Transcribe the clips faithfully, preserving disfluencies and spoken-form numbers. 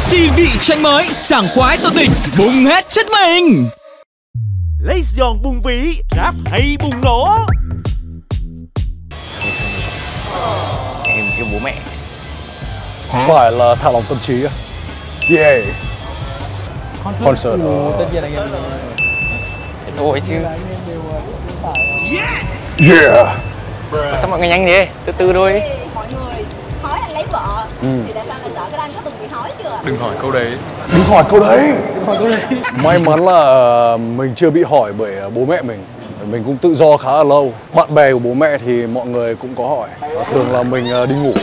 Sexy vị chanh mới, sảng khoái tột đỉnh, bùng hết chất mình. Lấy giòn bùng vĩ, rap hay bùng nổ. Em yêu bố mẹ. Phải là thả lòng tâm trí á. Yeah. Concert. Concert. Ồ, tất nhiên anh em. Thế thôi chứ. Yes. Yeah. Sao mọi người nhanh thế? Từ từ thôi. Mọi người hỏi anh lấy vợ Ừ. thì tại sao lại sợ cái anh có từng bị hỏi chưa? Đừng hỏi câu đấy. Đừng hỏi câu đấy. Đừng hỏi câu đấy. May mắn là mình chưa bị hỏi bởi bố mẹ mình. Mình cũng tự do khá là lâu. Bạn bè của bố mẹ thì mọi người cũng có hỏi. Thường là mình đi ngủ.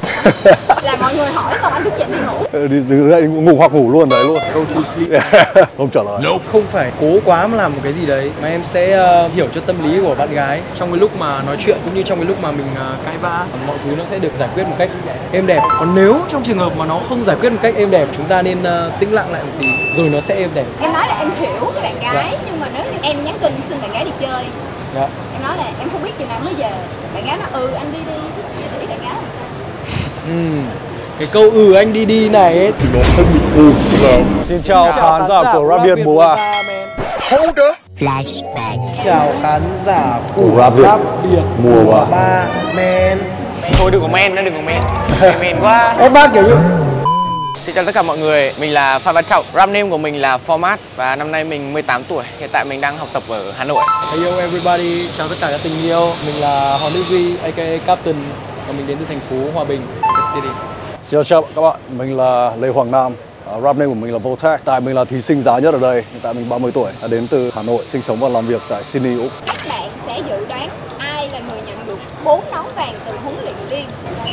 Là mọi người hỏi xong anh thức dậy đi ngủ. Đi dậy ngủ hoặc ngủ luôn đấy luôn. Go to sleep. Không trả lời. Không phải cố quá mà làm một cái gì đấy, mà em sẽ uh, hiểu cho tâm lý của bạn gái trong cái lúc mà nói chuyện, cũng như trong cái lúc mà mình uh, cãi vã, mọi thứ nó sẽ được giải quyết một cách êm đẹp. Còn nếu trong trường hợp mà nó không giải quyết một cách êm đẹp, chúng ta nên uh, tĩnh lặng lại một tí rồi nó sẽ êm đẹp. Em nói là em hiểu cái bạn gái, dạ. Nhưng mà nếu như em nhắn tin xin bạn gái đi chơi, dạ. Em nói là em không biết chừng nào mới về, bạn gái nói ừ anh đi đi, vậy thì bạn gái làm sao? Ừ. Cái câu ừ anh đi đi này ấy thì nó không bị ừ. Xin chào khán giả của Rap Việt mùa ba. Hold up. Flashback. Chào khán giả của Rap Việt Việt mùa ba. Men. Thôi đừng có men nữa, đừng có men. Men quá. Em bác kiểu như. Xin chào tất cả mọi người, mình là Phan Văn Trọng. Rap name của mình là Format và năm nay mình mười tám tuổi. Hiện tại mình đang học tập ở Hà Nội. Hello everybody, chào tất cả các tình yêu. Mình là Hoàng Đức Duy, aka Captain. Và mình đến từ thành phố Hòa Bình. Let's get it. Xin chào các bạn, mình là Lê Hoàng Nam. Uh, rap name của mình là Voltec. Tại mình là thí sinh giá nhất ở đây. Hiện tại mình ba mươi tuổi, đã đến từ Hà Nội, sinh sống và làm việc tại Sydney, Úc. Các bạn sẽ dự đoán ai là người nhận được bốn nón vàng từ huấn luyện viên.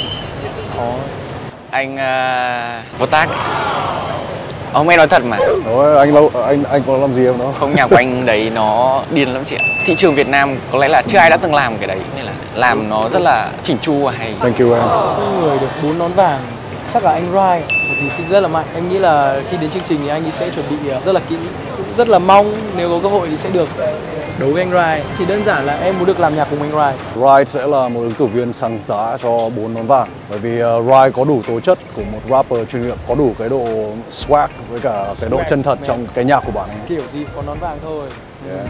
Có. Anh uh, Voltec. Ông em nói thật mà. Rồi, anh lâu anh anh có làm gì em đó? Không, nhạc của anh đấy nó điên lắm chị ạ. Thị trường Việt Nam có lẽ là chưa ai đã từng làm cái đấy, nên là làm nó rất là chỉnh chu và hay. Thank you em. Người được bốn nón vàng chắc là anh Rai, một thí sinh rất là mạnh. Em nghĩ là khi đến chương trình thì anh ấy sẽ chuẩn bị rất là kỹ, rất là mong nếu có cơ hội thì sẽ được đấu với anh Rai. Thì đơn giản là em muốn được làm nhạc cùng anh Rai. Rai sẽ là một ứng cử viên sáng giá cho bốn nón vàng, bởi vì uh, Rai có đủ tố chất của một rapper chuyên nghiệp, có đủ cái độ swag với cả cái độ chân thật trong cái nhạc của bạn ấy. Kiểu gì có nón vàng thôi. Yeah.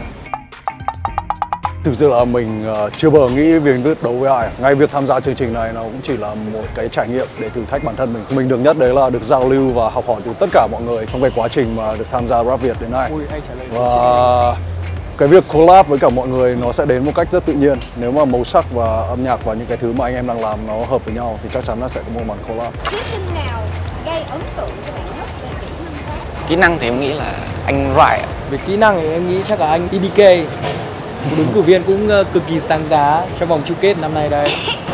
Thực sự là mình uh, chưa bao giờ nghĩ việc đấu với ai. Ngay việc tham gia chương trình này nó cũng chỉ là một cái trải nghiệm để thử thách bản thân mình. Mình được nhất đấy là được giao lưu và học hỏi từ tất cả mọi người trong cái quá trình mà được tham gia Rap Việt đến nay. Ui, anh trả lời và cái việc collab với cả mọi người nó sẽ đến một cách rất tự nhiên. Nếu mà màu sắc và âm nhạc và những cái thứ mà anh em đang làm nó hợp với nhau thì chắc chắn nó sẽ có một màn collab. Thí sinh nào gây ấn tượng cho bạn nhất về kỹ năng rap? Kỹ năng thì em nghĩ là anh Rai. Về kỹ năng thì em nghĩ chắc là anh e đê ca, một ứng cử viên cũng uh, cực kỳ sáng giá trong vòng chung kết năm nay đây.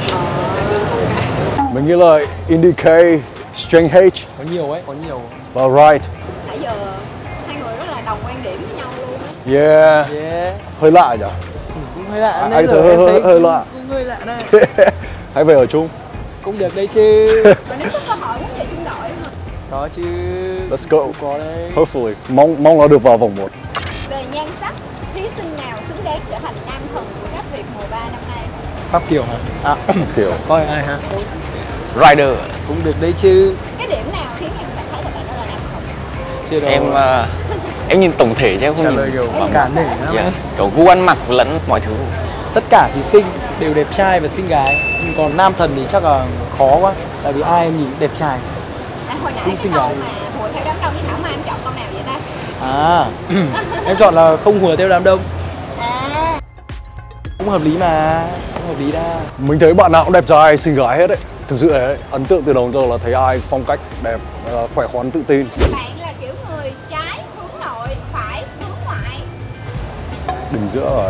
Mình nghĩ là e đê ca, Strength H Có nhiều ấy, có nhiều. và Right. Nãy giờ hai người rất là đồng quan điểm với nhau luôn á. Yeah. Yeah. Hơi lạ nhỉ? Ừ, cũng hơi lạ. À, Nãy anh giờ thấy em hơi, thấy hơi cũng, lạ. cũng hơi lạ đây. Hãy về ở chung. Cũng được đây chứ. Và nếu có cơ hội muốn về trung đội mà. Có chứ. Let's go. Cũng có đấy. Hopefully. Mong mong là được vào vòng một. Về nhan sắc, thí sinh nào xứng đáng trở thành nam thần của Rap Việt mùa ba năm nay? Pháp Kiều hả? À, Kiểu. coi ai hả? Rider. Cũng được đấy chứ. Cái điểm nào khiến em cảm thấy là bạn đó là nam thần? Chưa đâu. Em uh, em nhìn tổng thể chứ em không trả nhìn lời kiểu vào cả nể lắm yeah. ấy. Kiểu gu ăn mặc lẫn mọi thứ. Tất cả thí sinh đều đẹp trai và xinh gái. Còn nam thần thì chắc là khó quá. Tại vì ai em nhìn đẹp trai. À, hồi nãy Cũng cái xinh câu gái. mà hùa theo đám đông với Thảo Mai em chọn câu nào vậy ta? À, em chọn là không hùa theo đám đông. À, Cũng hợp lý mà. Cũng hợp lý đa. Mình thấy bạn nào cũng đẹp trai, xinh gái hết đấy. Thực sự đấy, ấn tượng từ đầu đến giờ là thấy ai phong cách đẹp, uh, khỏe khoắn, tự tin. bạn là kiểu người trái hướng nội, phải hướng ngoại. Đứng giữa rồi.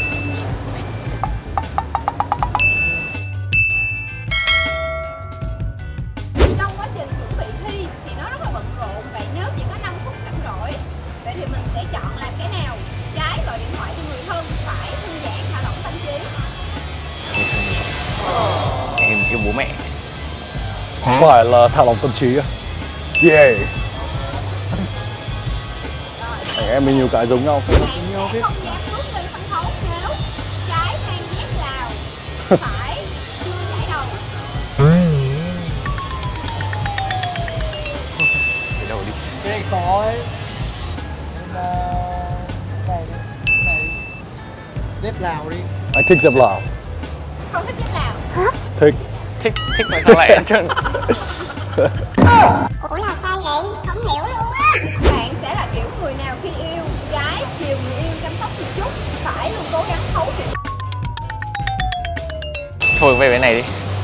Trong quá trình chuẩn bị thi thì nó rất là bận rộn. Vậy nếu chỉ có năm phút rảnh rỗi, vậy thì mình sẽ chọn làm cái nào? Trái gọi điện thoại cho người thân, phải thư giãn thả lỏng tâm trí. Em yêu bố mẹ. Phải là thả lòng tâm trí á. Yeah. Anh em mình nhiều cái giống nhau. Bạn sẽ không dám bước lên sân khấu nếu trái than nhét lào, phải chưa chảy đầu. Dép Lào đi. Anh thích dép Lào. Không thích dép Lào. Thích. Thích, thích mà sao lại trơn. Ủa là sao vậy? Không hiểu luôn á. Bạn sẽ là kiểu người nào khi yêu gái chiều người yêu chăm sóc một chút, phải luôn cố gắng thấu hiểu. Thôi về bên này đi.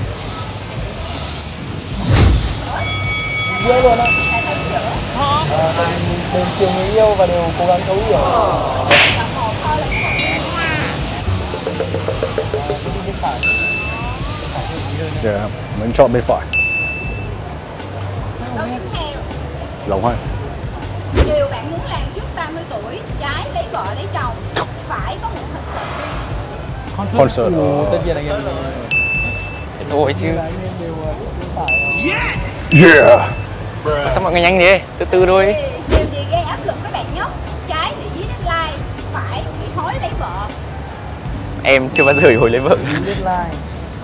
Dễ luôn á. Ai đều chiều người yêu và đều cố gắng thấu hiểu. Yeah, mình chọn bên phải. Câu tiếp theo. Giống hay. Điều bạn muốn làm trước ba mươi tuổi, trái lấy vợ lấy chồng, phải có một concert riêng. Concert. Ồ, tất nhiên anh em đều Thôi chứ. anh em đều phải. Yeah. Mà sao mọi người nhanh thế? Từ từ thôi. Điều gì gây áp lực với bạn nhất, trái bị dí deadline, phải bị hối lấy vợ. Em chưa bao giờ hồi lấy vợ. Deadline.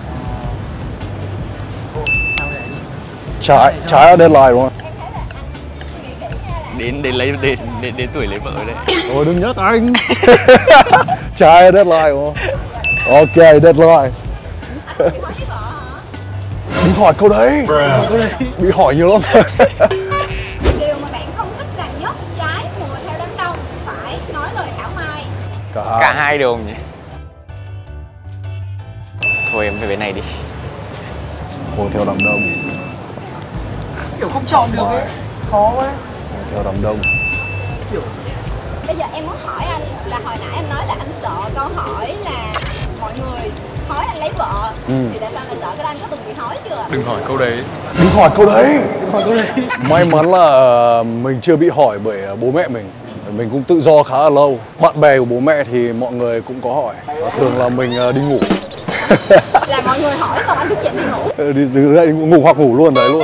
Trái, trái ở deadline đúng không? Em thấy là anh suy nghĩ kỹ nha là Đến đến lấy đến đến, đến tuổi lấy vợ đấy. Ôi đừng nhắc anh. Trái ở deadline đúng không? Ok, deadline. anh bị hối lấy vợ hả? Đừng hỏi câu đấy. Bị hỏi nhiều lắm. Điều mà bạn không thích làm nhất, trái mùa theo đám đông, phải nói lời thảo mai. Cả Cả hai. hai đều nhỉ. Thôi em về bên này đi. Hồ theo đám đông. Kiểu không chọn được ấy. Khó quá. Hồ theo đám đông. Bây giờ em muốn hỏi anh là hồi nãy anh nói là anh sợ câu hỏi là mọi người hối anh lấy vợ, Ừ. thì tại sao lại sợ cái đó, anh có từng bị hối chưa? Đừng hỏi câu đấy. Đừng hỏi câu đấy. Đừng hỏi câu đấy. May mắn là mình chưa bị hỏi bởi bố mẹ mình. Mình cũng tự do khá là lâu. Bạn bè của bố mẹ thì mọi người cũng có hỏi. Thường là mình đi ngủ. Là mọi người hỏi xong anh thức dậy đi ngủ. Đi dừng lại ngủ hoặc ngủ luôn đấy luôn.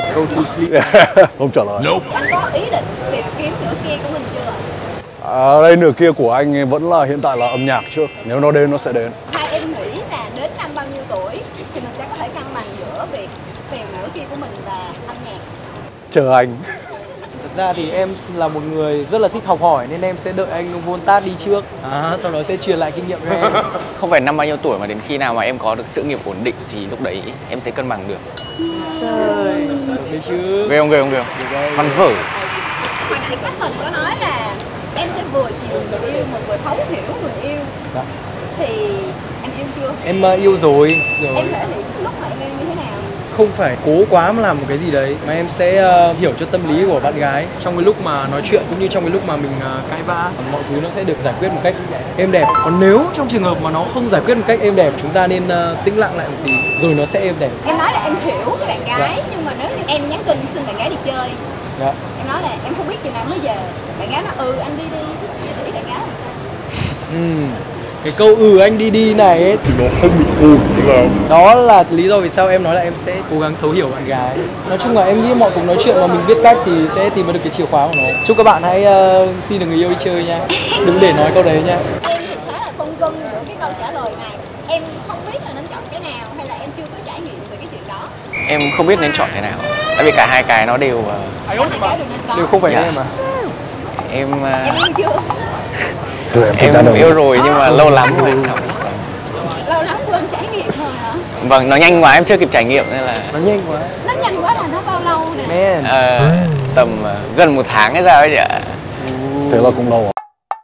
Không trả lời. Anh có ý định tìm kiếm nửa kia của mình chưa? À, đây nửa kia của anh vẫn là hiện tại là âm nhạc trước. Nếu nó đến nó sẽ đến. Hai em nghĩ là đến năm bao nhiêu tuổi thì mình sẽ có thể cân bằng giữa việc tìm nửa kia của mình và âm nhạc? Chờ anh. Thật ra thì em là một người rất là thích học hỏi nên em sẽ đợi anh Voltat đi trước. À, sau đó sẽ truyền lại kinh nghiệm cho em. Không phải năm bao nhiêu tuổi mà đến khi nào mà em có được sự nghiệp ổn định thì lúc đấy em sẽ cân bằng được. Trời. Được đấy chứ. Ghê không ghê không ghê không? Văn vở. Hồi nãy các mình có nói là em sẽ vừa chiều người yêu mà vừa thấu hiểu người yêu. Dạ. Thì em yêu chưa? Em uh, yêu rồi. rồi. Em thể hiện lúc mà em yêu như thế nào? Không phải cố quá mà làm một cái gì đấy mà em sẽ uh, hiểu cho tâm lý của bạn gái trong cái lúc mà nói chuyện cũng như trong cái lúc mà mình uh, cãi vã, mọi thứ nó sẽ được giải quyết một cách êm đẹp. Còn nếu trong trường hợp mà nó không giải quyết một cách êm đẹp, chúng ta nên uh, tĩnh lặng lại một tí rồi nó sẽ êm đẹp. Em nói là em hiểu cái bạn gái, Dạ. nhưng mà nếu như em nhắn tin xin bạn gái đi chơi, Dạ. em nói là em không biết chừng nào mới về, bạn gái nói ừ anh đi đi, vậy thì ý bạn gái làm sao? Ừ. Cái câu ừ anh đi đi này ấy, thì nó hơi bị ừ là đó là lý do vì sao em nói là em sẽ cố gắng thấu hiểu bạn gái. Nói chung là em nghĩ mọi cuộc nói chuyện mà mình biết cách thì sẽ tìm được cái chìa khóa của nó. Chúc các bạn hãy uh, xin được người yêu đi chơi nha, đừng để nói câu đấy nha. Em thì khá là phân vân giữa cái câu trả lời này, em không biết là nên chọn cái nào hay là em chưa có trải nghiệm về cái chuyện đó. Em không biết nên chọn cái nào. Tại vì cả hai cái nó đều uh, Cả hai cái đều nên có. Đều không phải Dạ. em mà. em uh, Em yêu chưa? Thưa em thích đàn em ông. yêu rồi nhưng mà lâu lắm rồi. Lâu lắm quên trải nghiệm rồi hả? Vâng, nó nhanh quá em chưa kịp trải nghiệm nên là Nó nhanh quá. Nó nhanh quá là nó bao lâu nè? Man. ờ, tầm uh, gần một tháng hay sao ấy chị ạ. Thế là cũng lâu.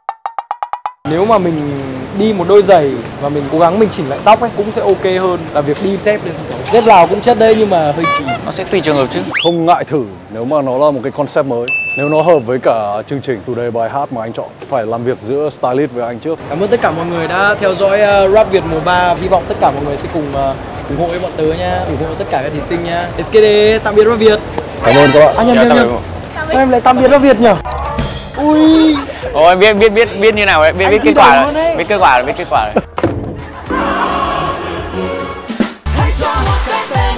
Nếu mà mình đi một đôi giày và mình cố gắng mình chỉnh lại tóc ấy cũng sẽ ok hơn là việc đi dép lên xong. Dép Lào cũng chất đấy nhưng mà hơi chỉ. Nó sẽ tùy trường hợp chứ. Không ngại thử nếu mà nó là một cái concept mới. Nếu nó hợp với cả chương trình, chủ đề bài hát mà anh chọn. Phải làm việc giữa stylist với anh trước. Cảm ơn tất cả mọi người đã theo dõi uh, Rap Việt mùa ba. Hy vọng tất cả mọi người sẽ cùng uh, ủng hộ với bọn tớ nha, ủng hộ tất cả các thí sinh nha. Let's get it. Tạm biệt Rap Việt. Cảm ơn các bạn. À nhầm Dạ, nhầm tạm nhầm. biệt. Sao em lại tạm biệt Rap Việt nhỉ? Ui. Ôi biết biết biết biết như nào đấy, biết Anh biết đi kết quả đầu rồi. luôn đấy. Biết kết quả rồi, biết kết quả rồi. Hãy cho một cái tên